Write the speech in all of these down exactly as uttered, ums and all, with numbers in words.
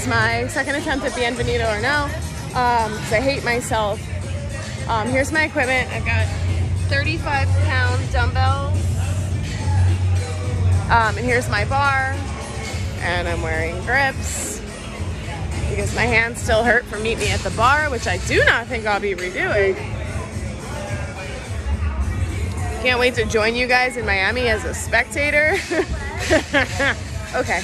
is my second attempt at Bienvenido or no, um, because I hate myself. Um, here's my equipment. I've got thirty-five pound dumbbells. Um, and here's my bar. And I'm wearing grips because my hands still hurt from Meet Me at the Bar, which I do not think I'll be redoing. Can't wait to join you guys in Miami as a spectator. Okay.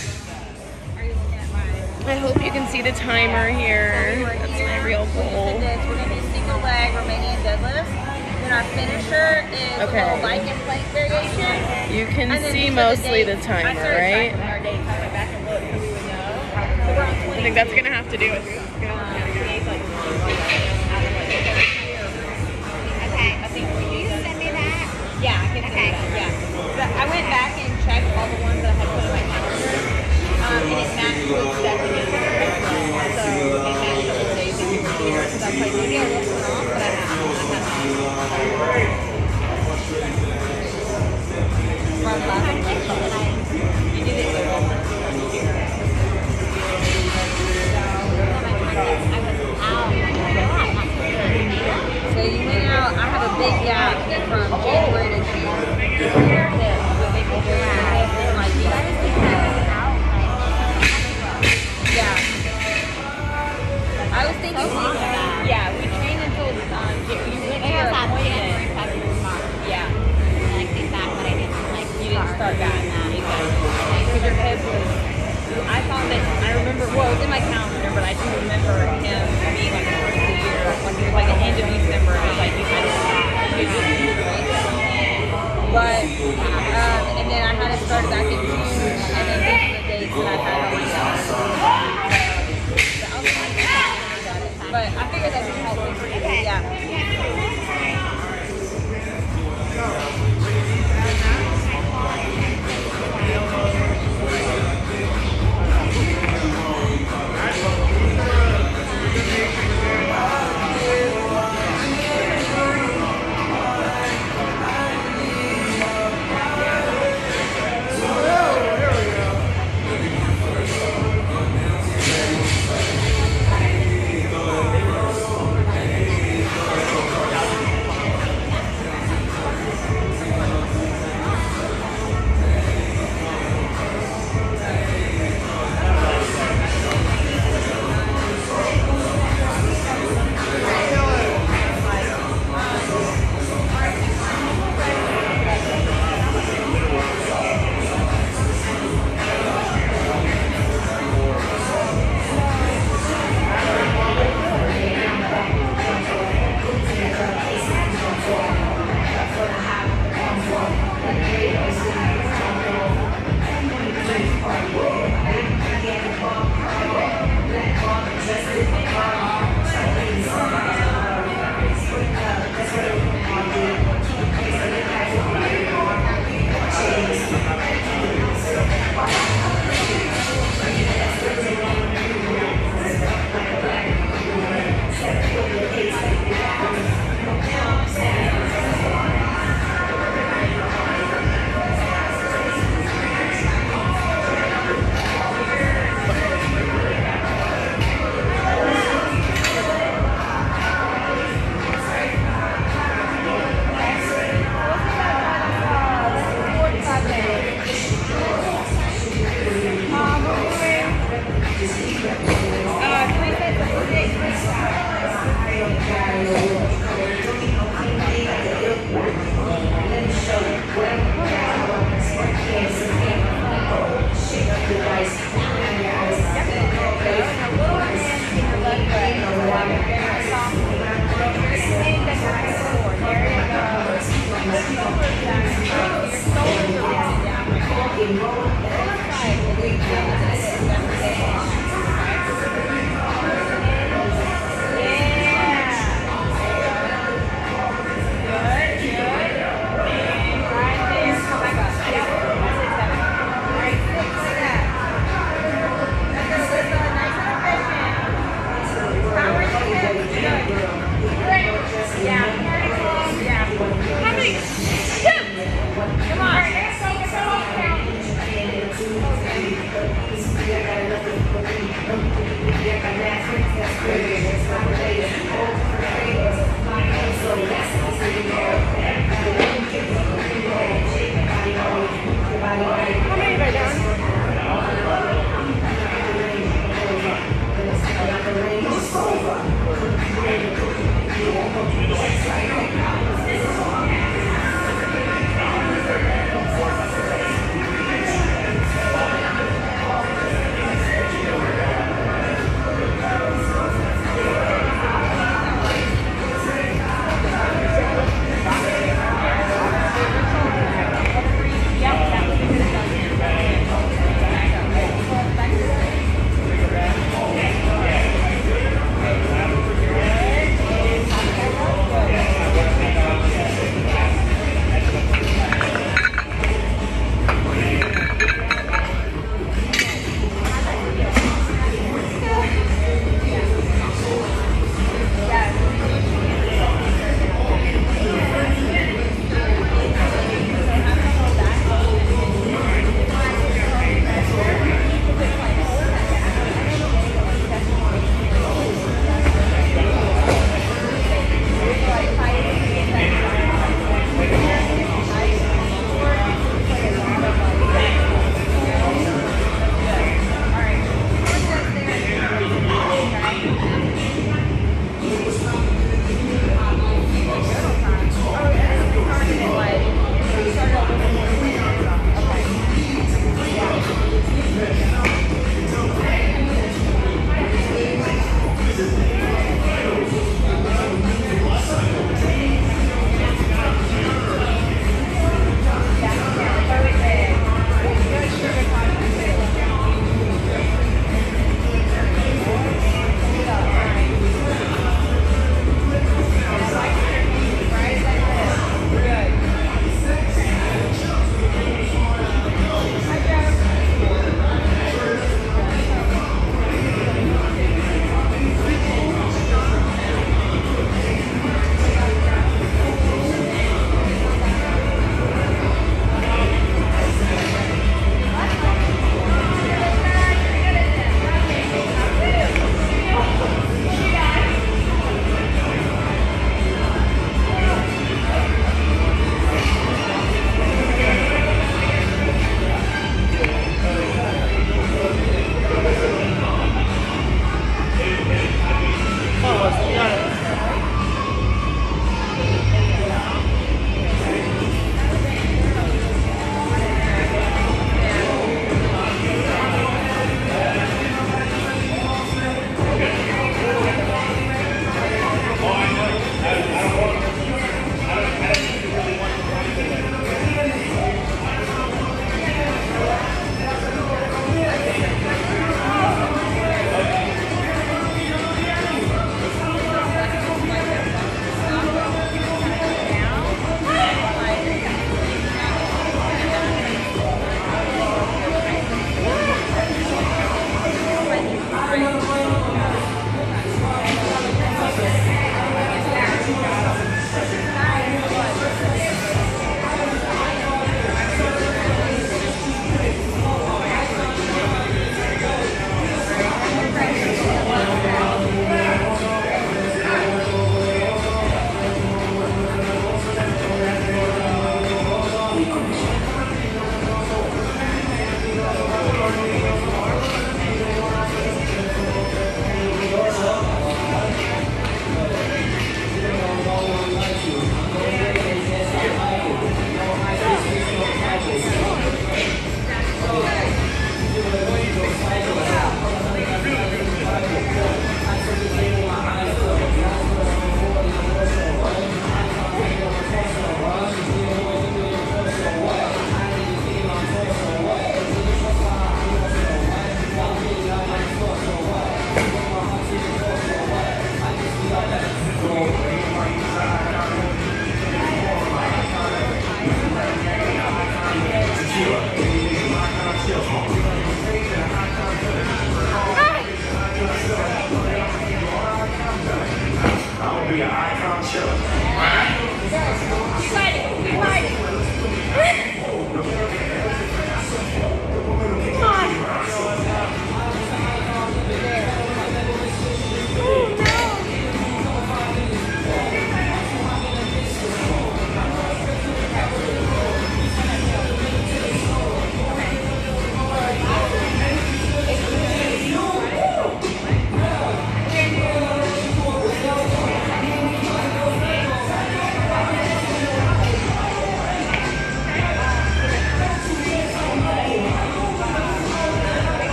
I hope you can see the timer here. That's my real goal. We're going to do single leg Romanian deadlift. Then our finisher is okay. A little bike and plank variation. You can see mostly the, the timer, right? Our dates. I went back and looked so we would know. So we're on twenty. I think that's going to have to do with it. Okay. I think will you send me that? Yeah, I can send okay. that. Yeah. But I went back and checked all the ones that I had put on my calendar. Um, and it matched with Stephanie. So it matched up with days that you were here. So that's like maybe I looked wrong, but I have From last week. You did it so well. So you went out, I have a big gap from January to June. Yeah. I was thinking, yeah, we trained until um, you went to your appointment. Yeah. And I came back, but I didn't like You didn't start that. Because your head was, I thought that, I remember, well, it was in my calendar, but I do remember him being like the first of the year, when he was like the end of December, it was like you had to you just do the race or something. But, um, and then I had it started back in June, and then these are the dates that I had on my calendar. But I figured that would help me for you. Yeah.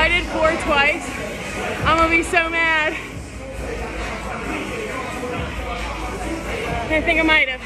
I did four twice, I'm gonna be so mad. I think I might have.